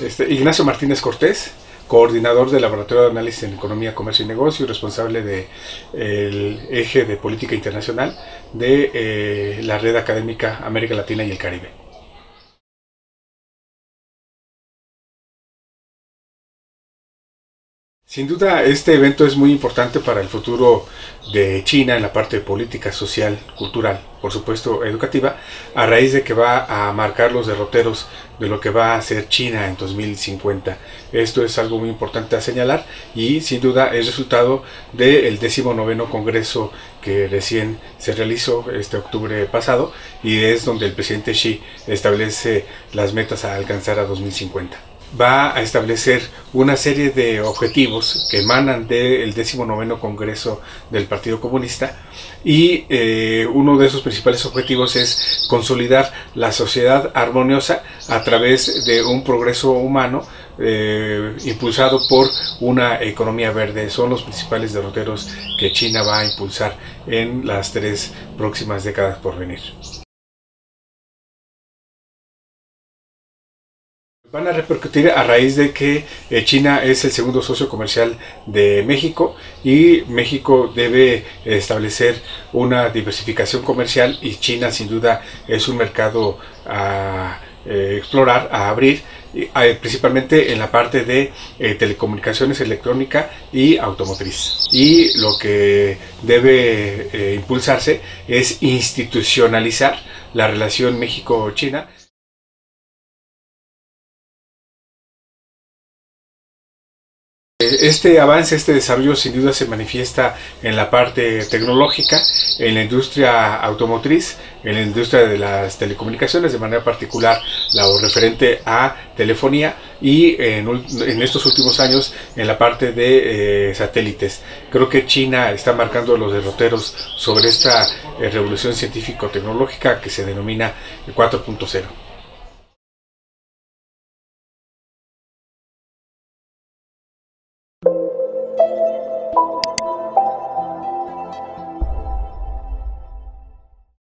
Ignacio Martínez Cortés, coordinador del Laboratorio de Análisis en Economía, Comercio y Negocio y responsable del eje de política internacional de la red académica América Latina y el Caribe. Sin duda, este evento es muy importante para el futuro de China en la parte política, social, cultural, por supuesto educativa, a raíz de que va a marcar los derroteros de lo que va a ser China en 2050. Esto es algo muy importante a señalar y sin duda es resultado del 19º Congreso que recién se realizó este octubre pasado y es donde el presidente Xi establece las metas a alcanzar a 2050. Va a establecer una serie de objetivos que emanan del 19º Congreso del Partido Comunista y uno de esos principales objetivos es consolidar la sociedad armoniosa a través de un progreso humano impulsado por una economía verde. Son los principales derroteros que China va a impulsar en las 3 próximas décadas por venir. Van a repercutir a raíz de que China es el segundo socio comercial de México y México debe establecer una diversificación comercial y China sin duda es un mercado a explorar, a abrir, principalmente en la parte de telecomunicaciones, electrónica y automotriz. Y lo que debe impulsarse es institucionalizar la relación México-China. Este avance, este desarrollo sin duda se manifiesta en la parte tecnológica, en la industria automotriz, en la industria de las telecomunicaciones, de manera particular lo referente a telefonía y en estos últimos años en la parte de satélites. Creo que China está marcando los derroteros sobre esta revolución científico-tecnológica que se denomina 4.0.